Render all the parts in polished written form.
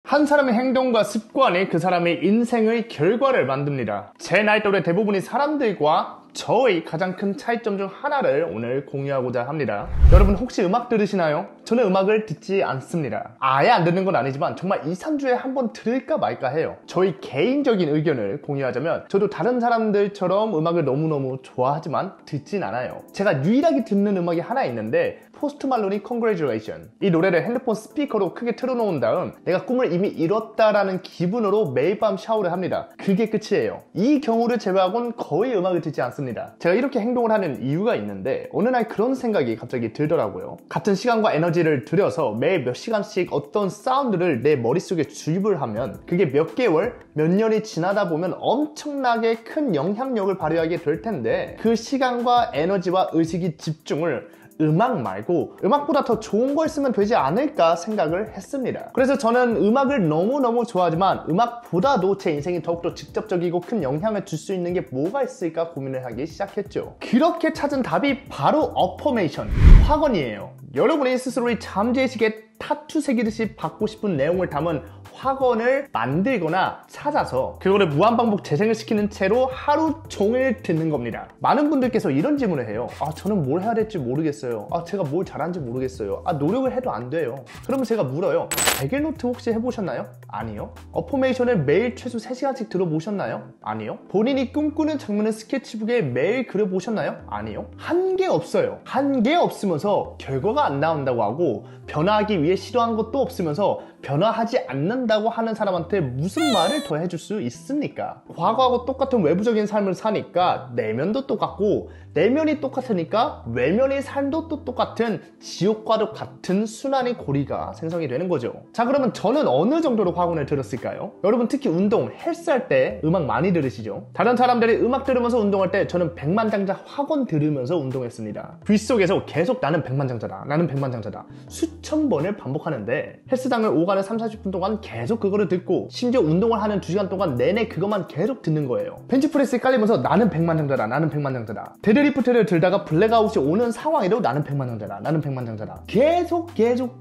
한 사람의 행동과 습관이 그 사람의 인생의 결과를 만듭니다. 제 나이 또래 대부분의 사람들과 저의 가장 큰 차이점 중 하나를 오늘 공유하고자 합니다. 여러분 혹시 음악 들으시나요? 저는 음악을 듣지 않습니다. 아예 안 듣는 건 아니지만 정말 2, 3주에 한 번 들을까 말까 해요. 저의 개인적인 의견을 공유하자면 저도 다른 사람들처럼 음악을 너무너무 좋아하지만 듣진 않아요. 제가 유일하게 듣는 음악이 하나 있는데 포스트 말론이 Congratulation, 이 노래를 핸드폰 스피커로 크게 틀어놓은 다음 내가 꿈을 이미 이뤘다라는 기분으로 매일 밤 샤워를 합니다. 그게 끝이에요. 이 경우를 제외하고는 거의 음악을 듣지 않습니다. 제가 이렇게 행동을 하는 이유가 있는데 어느 날 그런 생각이 갑자기 들더라고요. 같은 시간과 에너지를 들여서 매일 몇 시간씩 어떤 사운드를 내 머릿속에 주입을 하면 그게 몇 개월, 몇 년이 지나다 보면 엄청나게 큰 영향력을 발휘하게 될 텐데 그 시간과 에너지와 의식이 집중을 음악 말고 음악보다 더 좋은 걸 쓰면 되지 않을까 생각을 했습니다. 그래서 저는 음악을 너무너무 좋아하지만 음악보다도 제 인생에 더욱더 직접적이고 큰 영향을 줄 수 있는 게 뭐가 있을까 고민을 하기 시작했죠. 그렇게 찾은 답이 바로 어퍼메이션, 확언이에요. 여러분이 스스로의 잠재의식에 타투 새기듯이 받고 싶은 내용을 담은 확언을 만들거나 찾아서 그거를 무한반복 재생을 시키는 채로 하루 종일 듣는 겁니다. 많은 분들께서 이런 질문을 해요. 저는 뭘 해야 될지 모르겠어요. 제가 뭘 잘하는지 모르겠어요. 노력을 해도 안 돼요. 그러면 제가 물어요. 베개노트 혹시 해보셨나요? 아니요. 어포메이션을 매일 최소 3시간씩 들어보셨나요? 아니요. 본인이 꿈꾸는 장면을 스케치북에 매일 그려보셨나요? 아니요. 한 게 없어요. 한 게 없으면서 결과가 안 나온다고 하고 변화하기 위해 시도한 것도 없으면서 변화하지 않는다고 하는 사람한테 무슨 말을 더 해줄 수 있습니까? 과거하고 똑같은 외부적인 삶을 사니까 내면도 똑같고 내면이 똑같으니까 외면의 삶도 또 똑같은 지옥과도 같은 순환의 고리가 생성이 되는 거죠. 자, 그러면 저는 어느 정도로 확언을 들었을까요? 여러분 특히 운동, 헬스할 때 음악 많이 들으시죠? 다른 사람들이 음악 들으면서 운동할 때 저는 백만장자 확언 들으면서 운동했습니다. 귓속에서 계속 나는 백만장자다, 나는 백만장자다 수천 번을 반복하는데 헬스장을 오가는 30-40분 동안 계속 그거를 듣고 심지어 운동을 하는 2시간 동안 내내 그것만 계속 듣는 거예요. 벤치프레스에 깔리면서 나는 백만장자다, 나는 백만장자다. 데드리프트를 들다가 블랙아웃이 오는 상황에도 나는 백만장자다, 나는 백만장자다. 계속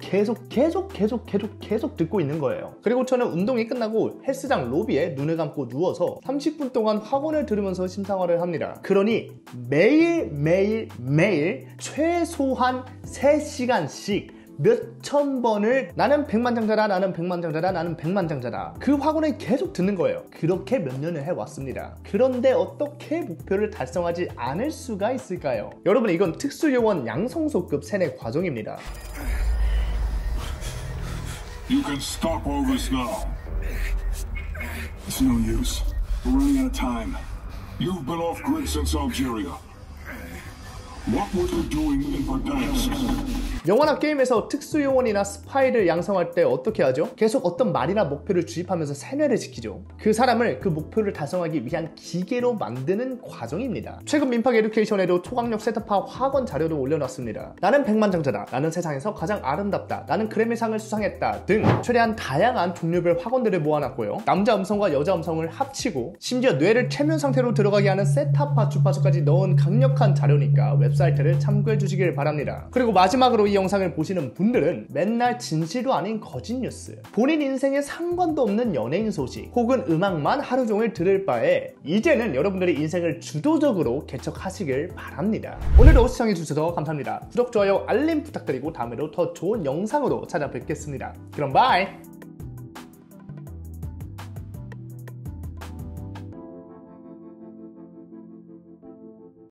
듣고 있는 거예요. 그리고 저는 운동이 끝나고 헬스장 로비에 눈을 감고 누워서 30분 동안 확언을 들으면서 심사활을 합니다. 그러니 매일 최소한 3시간씩 몇천 번을 나는 백만장자다, 나는 백만장자다, 나는 백만장자다 그 확언을 계속 듣는 거예요. 그렇게 몇 년을 해왔습니다. 그런데 어떻게 목표를 달성하지 않을 수가 있을까요? 여러분 이건 특수요원 양성소급 세뇌 과정입니다. You can stop all this now. It's no use. We're running out of time. You've been off grid since Algeria. What were you doing in Verdansk? 영화나 게임에서 특수요원이나 스파이를 양성할 때 어떻게 하죠? 계속 어떤 말이나 목표를 주입하면서 세뇌를 시키죠. 그 사람을 그 목표를 달성하기 위한 기계로 만드는 과정입니다. 최근 민팍 에듀케이션에도 초강력 세트파 확언 자료를 올려놨습니다. 나는 백만장자다, 나는 세상에서 가장 아름답다, 나는 그래미상을 수상했다 등 최대한 다양한 종류별 확언들을 모아놨고요. 남자 음성과 여자 음성을 합치고 심지어 뇌를 최면 상태로 들어가게 하는 세타파 주파수까지 넣은 강력한 자료니까 웹사이트를 참고해 주시길 바랍니다. 그리고 마지막으로 이 영상을 보시는 분들은 맨날 진실도 아닌 거짓 뉴스, 본인 인생에 상관도 없는 연예인 소식 혹은 음악만 하루 종일 들을 바에 이제는 여러분들의 인생을 주도적으로 개척하시길 바랍니다. 오늘도 시청해주셔서 감사합니다. 구독, 좋아요, 알림 부탁드리고 다음에도 더 좋은 영상으로 찾아뵙겠습니다. 그럼 바이!